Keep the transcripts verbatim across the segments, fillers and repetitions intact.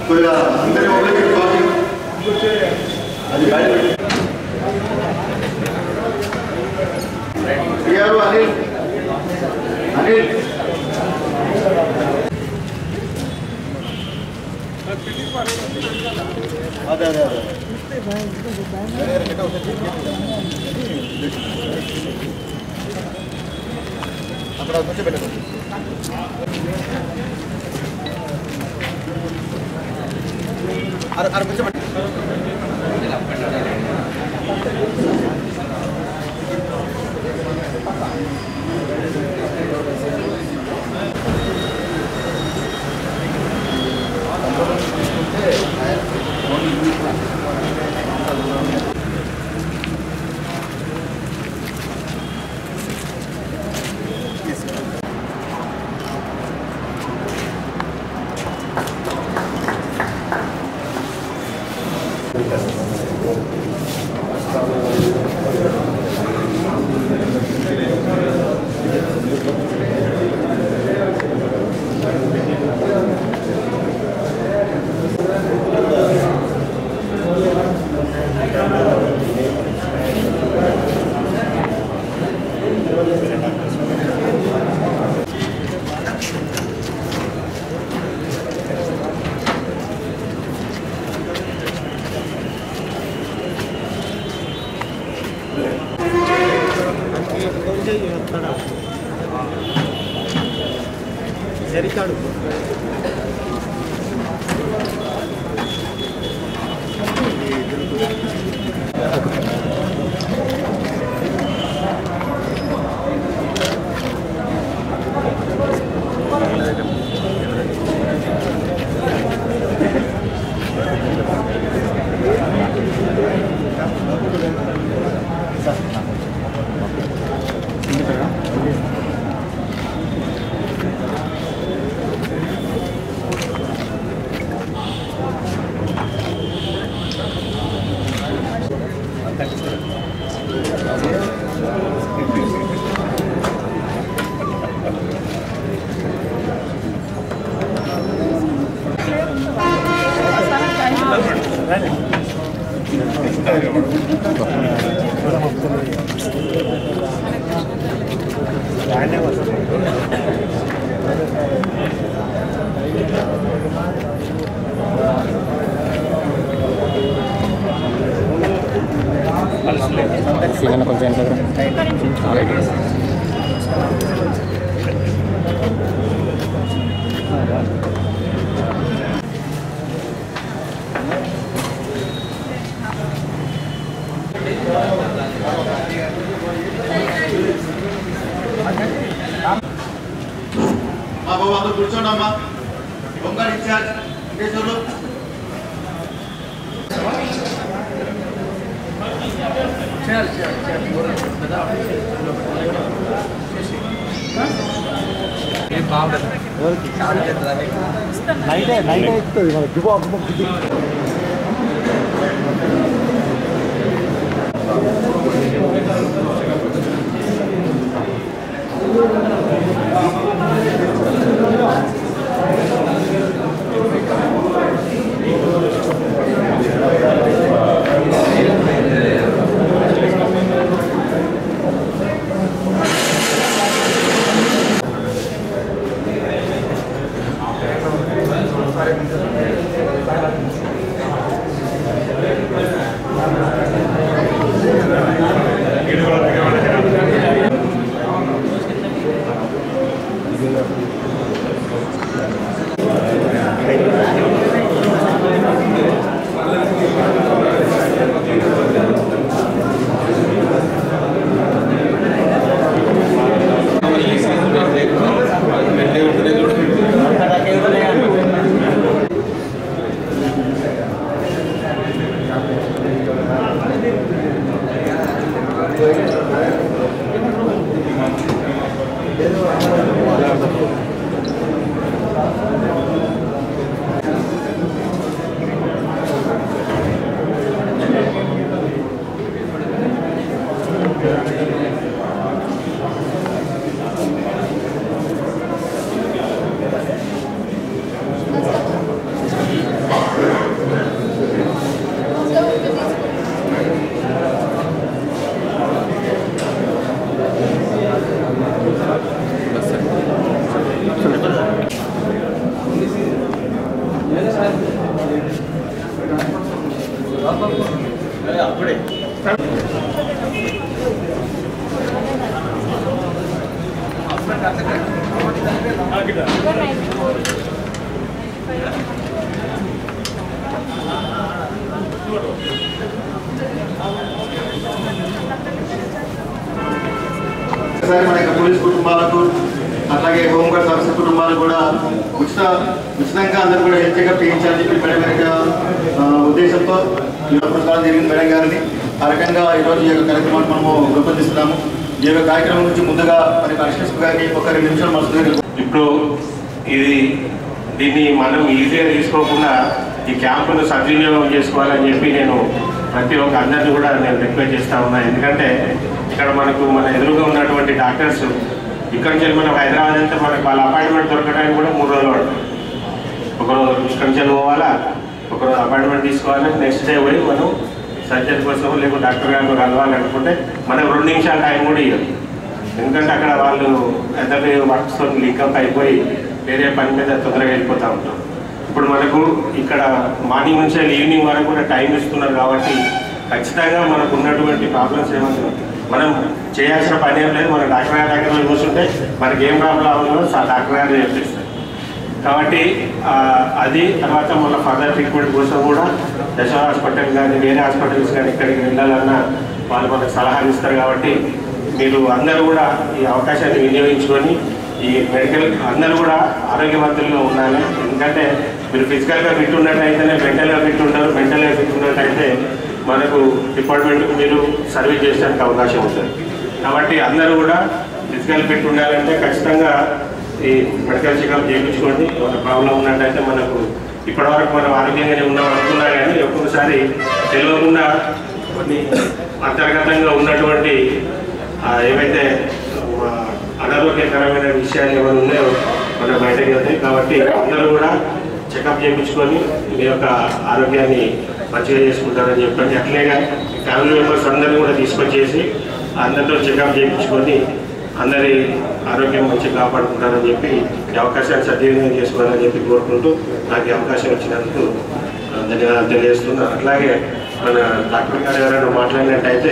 కొద్దిగా అందరి mobile coffee అది బయట టిఆర్ అనిల్ అనిల్ అదే అదే అదే అక్కడ కూర్చోబెట్టండి అర అర కూర్చోబెట్టండి జరికాడు కొంచెం బాబు అందరూ కూర్చోండమ్మా బొంగారు ఇన్ఛార్జ్ వెంకటేశ్వర్లు చేయాలి చేయాలి నైట్ నైట్ అవుతుంది మన పోలీస్ కుటుంబాలకు అట్లాగే హోంగార్డ్ సంస్థ కుటుంబాలకు కూడా ఉచిత ఉచితంగా అందరూ కూడా హెల్త్ చెకప్ చేయించాలని చెప్పి మేడం గారి ఉద్దేశంతో ప్రసారం జరిగింది మేడం గారిని. ఆ రకంగా ఈరోజు ఈ యొక్క కార్యక్రమాన్ని మనము రూపొందిస్తున్నాము. ఈ యొక్క కార్యక్రమం గురించి ముందుగా మరి కమిషనర్ గారికి ఒక రెండు నిమిషాలు మనసు. ఇప్పుడు ఇది దీన్ని మనం ఈజీగా తీసుకోకుండా ఈ క్యాంపును సద్వినియోగం చేసుకోవాలని చెప్పి నేను ప్రతి ఒక్క అందరినీ కూడా నేను రిక్వెస్ట్ చేస్తూ ఉన్నాను. ఎందుకంటే ఇక్కడ మనకు మన ఎదురుగా ఉన్నటువంటి డాక్టర్స్ ఇక్కడ నుంచి మనం హైదరాబాద్ అంటే మనకు వాళ్ళ అపాయింట్మెంట్ దొరకడానికి కూడా మూడు రోజులు పడుతుంది. ఒకరోజు ఇక్కడ నుంచి పోవాలా, ఒకరోజు అపాయింట్మెంట్ తీసుకోవాలి, నెక్స్ట్ డే పోయి మనం సర్జరీ కోసం లేకపోతే డాక్టర్ గారిని కలవాలనుకుంటే మనకు రెండు నిమిషాల టైం కూడా ఇవ్వదు. ఎందుకంటే అక్కడ వాళ్ళు ఎదరి వర్క్స్తో లింకప్ అయిపోయి వేరే పని మీద తొందరగా వెళ్ళిపోతూ ఉంటాం. ఇప్పుడు మనకు ఇక్కడ మార్నింగ్ నుంచి ఈవినింగ్ వరకు కూడా టైం ఇస్తున్నారు కాబట్టి ఖచ్చితంగా మనకు ఉన్నటువంటి ప్రాబ్లమ్స్ ఏమన్నా మనం చేయాల్సిన పని ఏం లేదు. మన డాక్టర్ గారి దగ్గర కూర్చుంటే మనకి ఏం ప్రాబ్లం అవ్వాలో డాక్టర్ గారు చెప్పిస్తారు. కాబట్టి అది తర్వాత మన ఫర్దర్ ట్రీట్మెంట్ కోసం కూడా దశ హాస్పిటల్ కానీ వేరే హాస్పిటల్స్ కానీ ఇక్కడికి వెళ్ళాలన్నా వాళ్ళు మనకు సలహాలు ఇస్తారు. కాబట్టి మీరు అందరూ కూడా ఈ అవకాశాన్ని వినియోగించుకొని ఈ మెడికల్ అందరూ కూడా ఆరోగ్యవంతులుగా ఉండాలి. ఎందుకంటే మీరు ఫిజికల్గా ఫిట్ ఉన్నట్టయితేనే మెంటల్గా ఫిట్ ఉంటారు, మెంటల్గా ఫిట్ ఉన్నట్టయితే మనకు డిపార్ట్మెంట్కు మీరు సర్వీస్ చేయడానికి అవకాశం ఉంటుంది. కాబట్టి అందరూ కూడా ఫిజికల్ ఫిట్ ఉండాలంటే ఖచ్చితంగా ఈ మెడికల్ చెకప్ చేయించుకోండి. ఒక ప్రాబ్లం ఉన్నట్టయితే మనకు ఇప్పటివరకు మనం ఆరోగ్యంగానే ఉన్నాం అనుకున్నా కానీ ఒక్కొక్కసారి తెలియకుండా కొన్ని అంతర్గతంగా ఉన్నటువంటి ఏవైతే అనారోగ్యకరమైన విషయాలు ఏమైనా ఉన్నాయో మనం బయటకు వెళ్తాయి. కాబట్టి అందరూ కూడా చెకప్ చేయించుకొని మీ యొక్క ఆరోగ్యాన్ని మంచిగా చేసుకుంటారని చెప్పండి. అట్లేగా ఫ్యామిలీ మెంబర్స్ అందరినీ కూడా తీసుకొచ్చేసి అందరితో చెకప్ చేయించుకొని అందరి ఆరోగ్యం మంచిగా కాపాడుకుంటారని చెప్పి ఈ అవకాశాన్ని సద్వినియోగం చేసుకోవాలని చెప్పి కోరుకుంటూ నాకు ఈ అవకాశం ఇచ్చినందుకు ధన్యవాదాలు తెలియజేస్తున్నాను. అట్లాగే మన డాక్టర్ గారు ఎవరైనా మాట్లాడినట్టయితే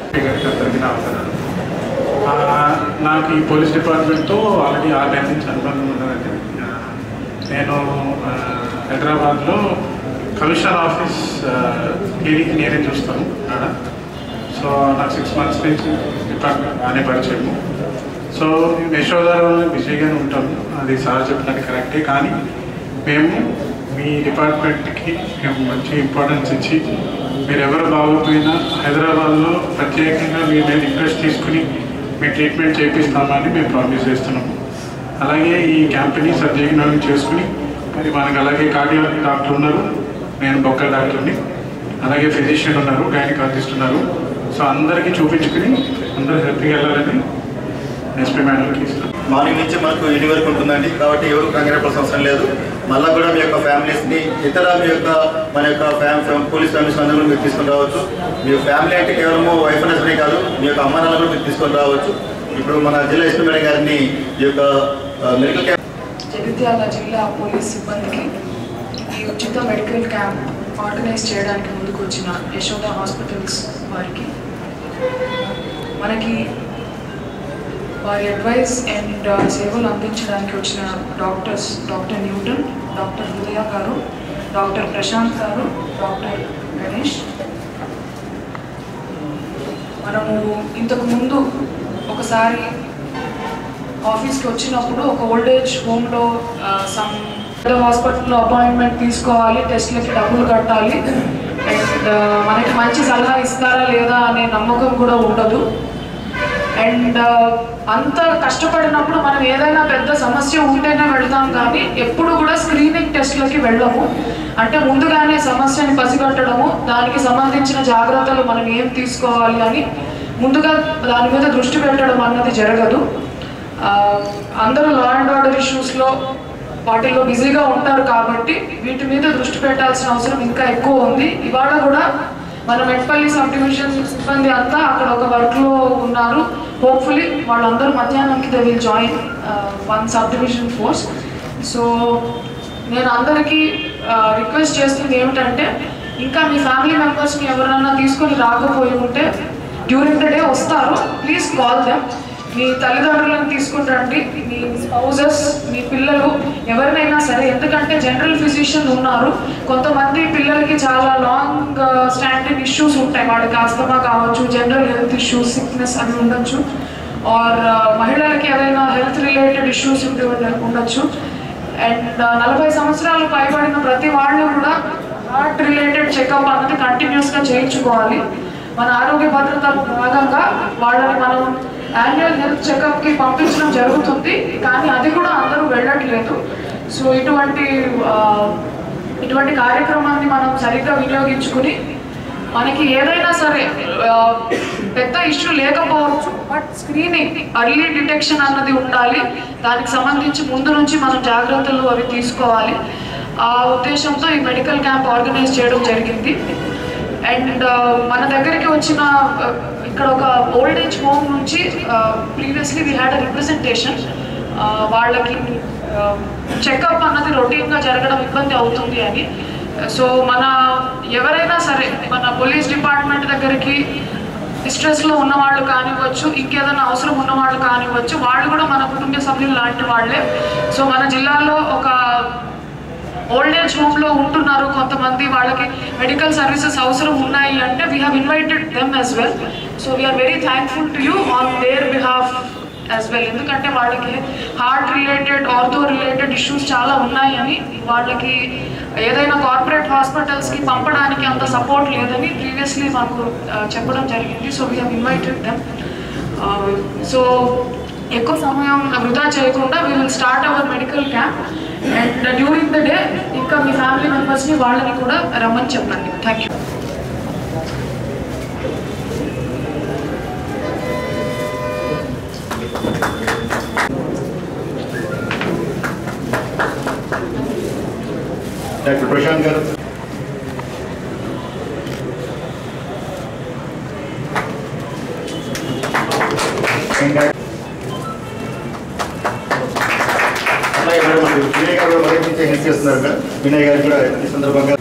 నాకు ఈ పోలీస్ డిపార్ట్మెంట్తో ఆల్రెడీ ఆరు నెలల నుంచి అనుబంధం ఉన్నదండి. నేను హైదరాబాద్లో కమిషనర్ ఆఫీస్ క్లినిక్ నేనే చూస్తాను అక్కడ. సో నాకు సిక్స్ మంత్స్ నుంచి డిపార్ట్మెంట్ బాగానే పరిచయము. సో యశోదాలో బిజీగానే ఉంటాము, అది సార్ చెప్పినట్టు కరెక్టే. కానీ మేము మీ డిపార్ట్మెంట్కి మేము మంచి ఇంపార్టెన్స్ ఇచ్చి మీరు ఎవరు బాగోపోయినా హైదరాబాద్లో ప్రత్యేకంగా మీ మీద ఇంట్రెస్ట్ తీసుకుని మీ ట్రీట్మెంట్ చేయిస్తామని మేము ప్రామిస్ చేస్తున్నాము. అలాగే ఈ క్యాంపెయిన్ని సద్వినియోగం చేసుకుని మరి మనకు అలాగే కార్డియాలజీ డాక్టర్ ఉన్నారు, నేను బొక్క డాక్టర్ని, అలాగే ఫిజిషియన్ ఉన్నారు, గైనకాలజిస్ట్ ఉన్నారు. సో అందరికీ చూపించుకుని అందరూ హ్యాపీగా వెళ్ళాలని ఎస్పీ మేడంకి ఇస్తాం. మార్నింగ్ నుంచి మనకు ఎన్ని వరకు ఉంటుందండి. కాబట్టి ఎవరు కంగారు పడాల్సిన అవసరం లేదు. మళ్ళీ కూడా మీ యొక్క ఫ్యామిలీస్ని ఇతర మీ యొక్క మన యొక్క ఫ్యామ్ పోలీస్ ఫ్యామిలీస్ అందరూ మీరు తీసుకొని రావచ్చు. మీ ఫ్యామిలీ అంటే కేవలము వైఫ్ అండ్ హస్బెండే కాదు, మీ యొక్క అమ్మ నాన్న కూడా మీరు తీసుకొని రావచ్చు. ఇప్పుడు మన జిల్లా ఎస్పీ మేడం గారిని ఈ యొక్క మెడికల్ క్యాంప్ జగిత్యాల జిల్లా పోలీస్ సిబ్బందికి ఈ ఉచిత మెడికల్ క్యాంప్ ఆర్గనైజ్ చేయడానికి ముందుకు వచ్చిన యశోద హాస్పిటల్స్ వారికి మనకి వారి అడ్వైస్ అండ్ సేవలు అందించడానికి వచ్చిన డాక్టర్స్ డాక్టర్ న్యూటన్, డాక్టర్ హృదయ గారు, డాక్టర్ ప్రశాంత్ గారు, డాక్టర్ గణేష్. మనము ఇంతకు ముందు ఒకసారి ఆఫీస్కి వచ్చినప్పుడు ఒక ఓల్డ్ ఏజ్ హోమ్లో సమ్ హాస్పిటల్లో అపాయింట్మెంట్ తీసుకోవాలి, టెస్ట్లకి డబ్బులు కట్టాలి అండ్ మనకి మంచి సలహా ఇస్తారా లేదా అనే నమ్మకం కూడా ఉండదు. అండ్ అంత కష్టపడినప్పుడు మనం ఏదైనా పెద్ద సమస్య ఉంటేనే వెళ్తాం కానీ ఎప్పుడు కూడా స్క్రీనింగ్ టెస్ట్లకి వెళ్ళము. అంటే ముందుగానే సమస్యని పసిగట్టడము, దానికి సంబంధించిన జాగ్రత్తలు మనం ఏం తీసుకోవాలి అని ముందుగా దాని మీద దృష్టి పెట్టడం అన్నది జరగదు. అందరూ లా అండ్ ఆర్డర్ ఇష్యూస్లో వాటిల్లో బిజీగా ఉంటారు కాబట్టి వీటి మీద దృష్టి పెట్టాల్సిన అవసరం ఇంకా ఎక్కువ ఉంది. ఇవాళ కూడా మన మెట్పల్లి సబ్ డివిజన్ సిబ్బంది అంతా అక్కడ ఒక వర్క్లో ఉన్నారు. హోప్ఫుల్లీ వాళ్ళందరూ మధ్యాహ్నంకి they will join one sub division force. So నేను అందరికీ రిక్వెస్ట్ చేస్తుంది ఏమిటంటే ఇంకా మీ ఫ్యామిలీ మెంబర్స్ని ఎవరైనా తీసుకొని రాకపోయి ఉంటే డ్యూరింగ్ ద డే వస్తారు, ప్లీజ్ కాల్ దెమ్. మీ తల్లిదండ్రులను తీసుకుని రండి, మీ స్పౌజెస్, మీ పిల్లలు ఎవరినైనా సరే. ఎందుకంటే జనరల్ ఫిజిషియన్ ఉన్నారు, కొంతమంది పిల్లలకి చాలా లాంగ్ స్టాండింగ్ ఇష్యూస్ ఉంటాయి, వాళ్ళకి ఆస్తమా కావచ్చు, జనరల్ హెల్త్ ఇష్యూస్, సిక్నెస్ అవి ఉండొచ్చు, ఆర్ మహిళలకి ఏదైనా హెల్త్ రిలేటెడ్ ఇష్యూస్ ఉంటే ఉండొచ్చు. అండ్ నలభై సంవత్సరాలు పైబడిన ప్రతి వాళ్ళు కూడా హార్ట్ రిలేటెడ్ చెకప్ అన్నది కంటిన్యూస్గా చేయించుకోవాలి. మన ఆరోగ్య భద్రతలో భాగంగా వాళ్ళని మనం యాన్యువల్ హెల్త్ చెకప్కి పంపించడం జరుగుతుంది, కానీ అది కూడా అందరూ వెళ్ళట్లేదు. సో ఇటువంటి ఇటువంటి కార్యక్రమాన్ని మనం సరిగ్గా వినియోగించుకుని మనకి ఏదైనా సరే పెద్ద ఇష్యూ లేకపోవచ్చు, బట్ స్క్రీనింగ్, అర్లీ డిటెక్షన్ అన్నది ఉండాలి. దానికి సంబంధించి ముందు నుంచి మనం జాగ్రత్తలు అవి తీసుకోవాలి. ఆ ఉద్దేశంతో ఈ మెడికల్ క్యాంప్ ఆర్గనైజ్ చేయడం జరిగింది. అండ్ మన దగ్గరికి వచ్చిన ఇక్కడ ఒక ఓల్డ్ ఏజ్ హోమ్ నుంచి previously we had a representation. వాళ్ళకి చెకప్ అన్నది రొటీన్గా జరగడం ఇబ్బంది అవుతుంది అని. సో మన ఎవరైనా సరే మన పోలీస్ డిపార్ట్మెంట్ దగ్గరికి డిస్ట్రెస్లో ఉన్నవాళ్ళు కానివ్వచ్చు, ఇంకేదైనా అవసరం ఉన్నవాళ్ళు కానివ్వచ్చు, వాళ్ళు కూడా మన కుటుంబ సభ్యులు లాంటి వాళ్ళే. సో మన జిల్లాలో ఒక ఓల్డ్ ఏజ్ హోమ్లో ఉంటున్నారు కొంతమంది, వాళ్ళకి మెడికల్ సర్వీసెస్ అవసరం ఉన్నాయి అంటే we have invited them as well. So we are very thankful to you on their behalf as well. ఎందుకంటే వాళ్ళకి heart related, ortho related issues చాలా ఉన్నాయని, వాళ్ళకి ఏదైనా కార్పొరేట్ హాస్పిటల్స్కి పంపడానికి అంత సపోర్ట్ లేదని ప్రీవియస్లీ మాకు చెప్పడం జరిగింది. So we have invited them. So ఎక్కువ సమయం వృధా చేయకుండా we will start our medical camp. And during the day ఇంకా మీ ఫ్యామిలీ మెంబర్స్ని వాళ్ళని కూడా రమ్మని చెప్పండి. Thank you. డాక్టర్ ప్రశాంత్ గారు. అలాగే వినయ్ గారు మొదటి నుంచి హెల్ప్ చేస్తున్నారు కదా, వినయ్ గారు కూడా ఈ సందర్భంగా